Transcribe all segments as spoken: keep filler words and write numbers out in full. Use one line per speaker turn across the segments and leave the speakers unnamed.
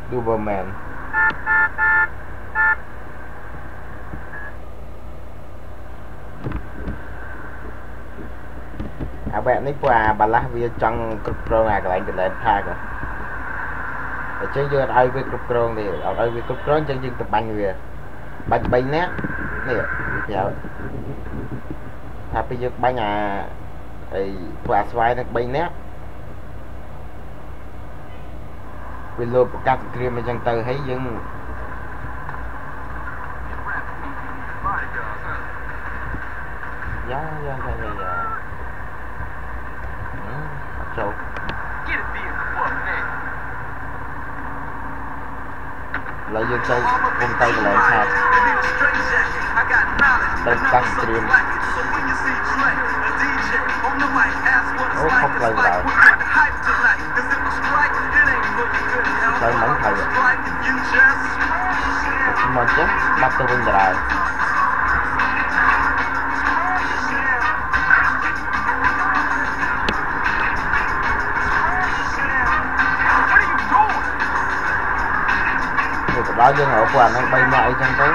Doberman à bạn ấy qua bà lá vì trong cực pro này các bạn được lên tha rồi để chơi vô ai với cực pro thì ở đây với cực pro chân chân tập banh về banh banh nét nè dạ thà bây giờ banh à ấy qua xoay nó banh nét vì lô của các kia mà chân từ thấy dừng dạ dạ dạ dạ dạ so lấy dương tay vùng tay của lại hạt đang tăng stream ô không lên lại đây mảnh thầy một mình chứ bắt tôi vinh lại đó dân ở quán đang bay nhạy chân tới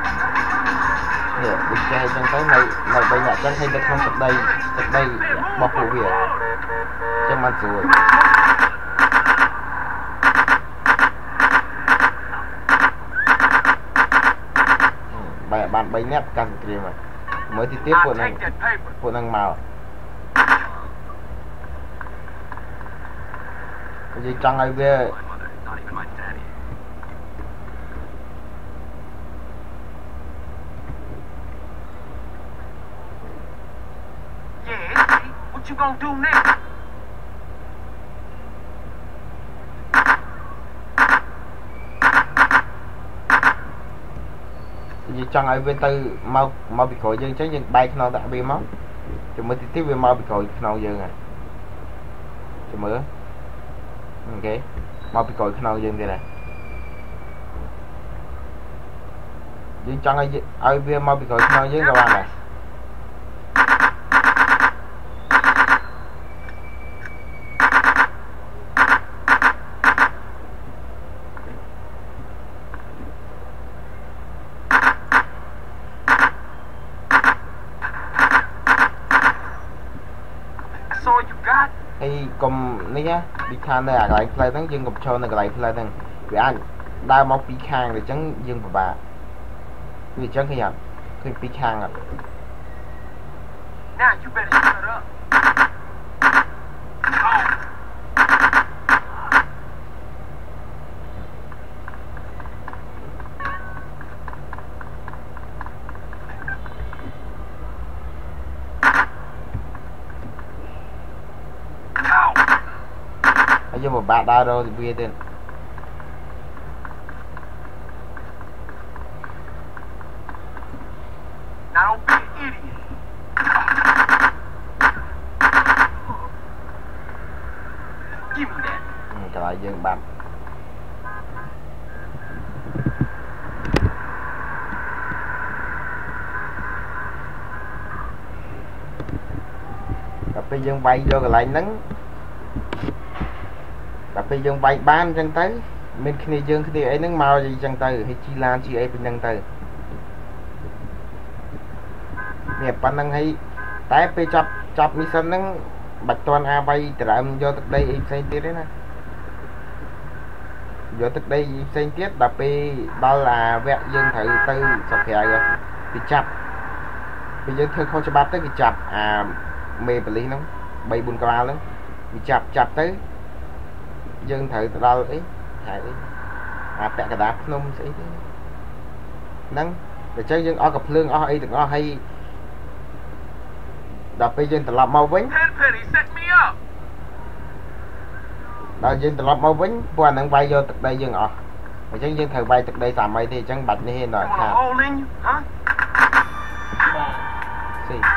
nè đi chơi chân tới này này bay nhạy chân hay được không tập đây tập đây bọc phụ việc chân mặt rồi bạn bạn bay nét càng kia mà mới thì tiếp của năng của năng màu cái gì trăng ai về
you gonna do next?
Vì chẳng ai bên tư mau mau bị khỏi dương chứ nhưng bay nó đã bị máu thì mới tiếp về mau bị khỏi nó dương à thì mới ok mau bị khỏi nó dương đây này nhưng chẳng ai ai bên mau bị khỏi nó dương các bạn này hay cùng này nhá bị khan đây à lại play tăng dương cùng cho này lại play tăng vì anh đau máu bị khan thì chẳng dương của bà vì chẳng khi ạ khi bị khan ạ
now you better shut up
aja mau bak daro di bikin
now don't be an idiot give me that
trở lại dương bạn cà phê dương bay vô cái lại nắng cà phê dương bay ban chân tới mình khi dương khi ấy nắng màu gì chân tới hay chi lan chi ấy bên chân tới nè pan năng hay tái pe chập chập mi sân nắng bạch toàn a bay trở lại vô tới đây im xây tiết đấy nè vô tới đây im xây tiết đạp pe đó là vẹn dương thử tư sọc kẹo rồi bị chập bây giờ thôi không cho bắt tới bị chập à mê bali nó bay buôn cao lắm bị chập chập tới dân thử ra ấy hại đi à bẹ cả đá nông sẽ nắng để cho dân ở cặp lương ở ấy đừng ở hay đập bây dân tập làm mau vĩnh đó dân tập làm mau vĩnh qua năng bay vô từ đây dân ở mà chẳng dân thử bay từ đây tạm bay thì chẳng bạch như hiện rồi ha.